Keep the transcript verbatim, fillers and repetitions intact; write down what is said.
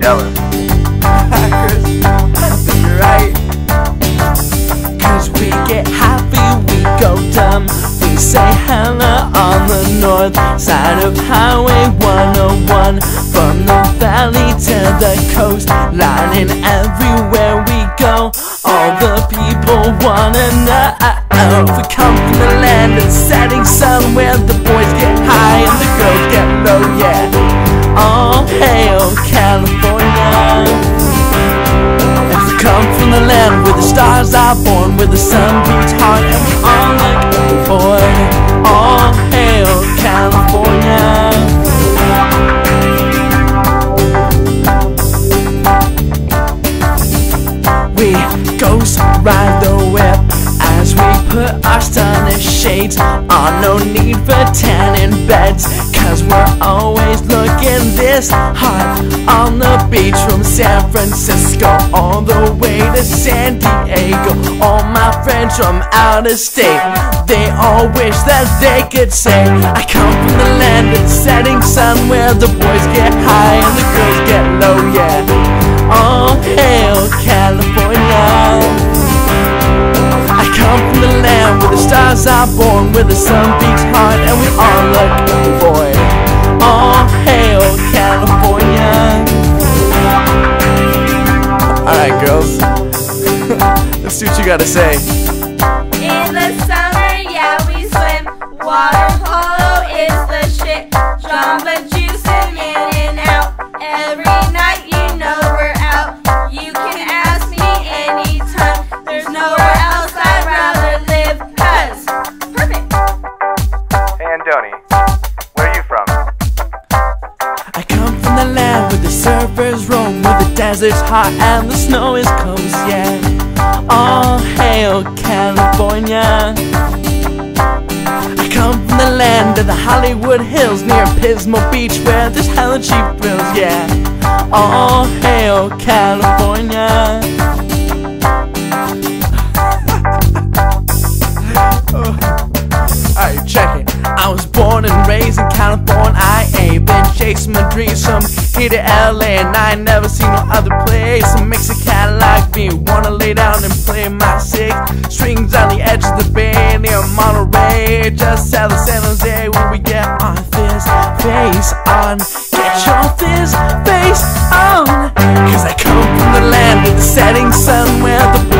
jealous. Chris, you're right. Cause we get happy, we go dumb. We say hello on the north side of Highway one oh one. From the valley to the coast, lining everywhere we go. All the people wanna know if we come from the land of the setting sun, where the boys get high and the girls get low, yeah. All hail California. If we come from the land where the stars are born, where the sun beats hard and we all look bored. All hail California. We ghost ride the whip as we put our stunning shades on. No need for tanning beds, cause we're always looking this hot on the beach. From San Francisco all the way to San Diego, all my friends from out of state, they all wish that they could say I come from the land of the setting sun, where the boys get high and the girls get low, yeah. All hail California. I come from the land where the stars are born, where the sun beats hard and we all look boy. All hail California. Alright girls, let's see what you gotta say. In the summer, yeah, we swim. Water polo is the shit. Jamba juicing in and out. Every night, you know we're out. You can ask me anytime. There's nowhere else I'd rather live. Cause, perfect. Hey Andoni, where are you from? I come from the land where the surfers roam, where the desert's hot and the snow is close, yeah. All hail California. I come from the land of the Hollywood Hills, near Pismo Beach, where there's hella cheap thrills, yeah. All hail California. Alright, check it. I was born and raised in California. I ain't been chasing my dreams from here to L A, and I ain't never seen no other place. It makes a cat like me wanna lay down and play my six strings on the edge of the bay near Monterey, just south of San Jose, where we get our fizz face on. Get your fizz face on. Cause I come from the land of the setting sun, where the